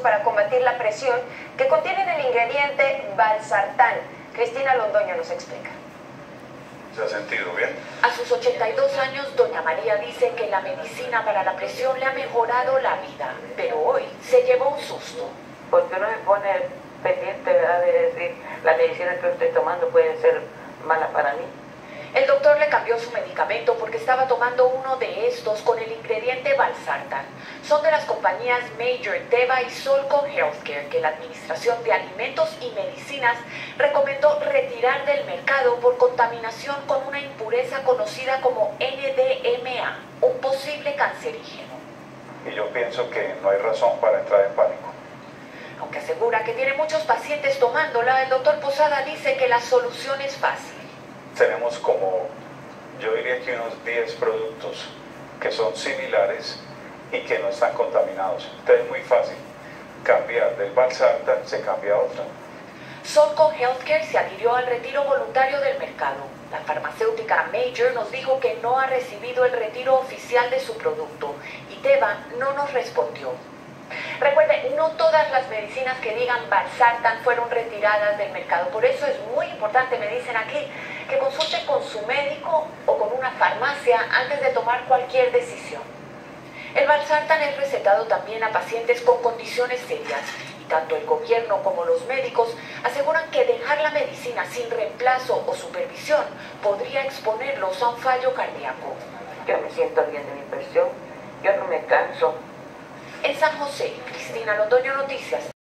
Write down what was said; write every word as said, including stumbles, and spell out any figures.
para combatir la presión que contienen el ingrediente valsartán. Cristina Londoño nos explica. ¿Se ha sentido bien? A sus ochenta y dos años, doña María dice que la medicina para la presión le ha mejorado la vida, pero hoy se llevó un susto. Porque uno se pone pendiente, ¿verdad?, de decir, la medicina que estoy tomando puede ser mala para mí. El doctor le cambió su medicamento porque estaba tomando uno de estos con el ingrediente valsartán. Son de las compañías Major, Teva y Solco Healthcare, que la Administración de Alimentos y Medicinas recomendó retirar del mercado por contaminación con una impureza conocida como N D M A, un posible cancerígeno. Y yo pienso que no hay razón para entrar en pánico. Aunque asegura que tiene muchos pacientes tomándola, el doctor Posada dice que la solución es fácil. Tenemos como, yo diría que unos diez productos que son similares y que no están contaminados. Entonces es muy fácil cambiar del valsartán, se cambia a otra. Solco Healthcare se adhirió al retiro voluntario del mercado. La farmacéutica Major nos dijo que no ha recibido el retiro oficial de su producto y Teva no nos respondió. Recuerde, no todas las medicinas que digan valsartán fueron retiradas del mercado. Por eso es muy importante, me dicen aquí, que consulte con su médico o con una farmacia antes de tomar cualquier decisión. El valsartán es recetado también a pacientes con condiciones serias y tanto el gobierno como los médicos aseguran que dejar la medicina sin reemplazo o supervisión podría exponerlos a un fallo cardíaco. Yo me siento bien de mi presión, yo no me canso. En San José, Cristina Londoño, Noticias.